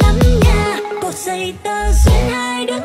lắm nha. Một giây tơ duyên hai đứa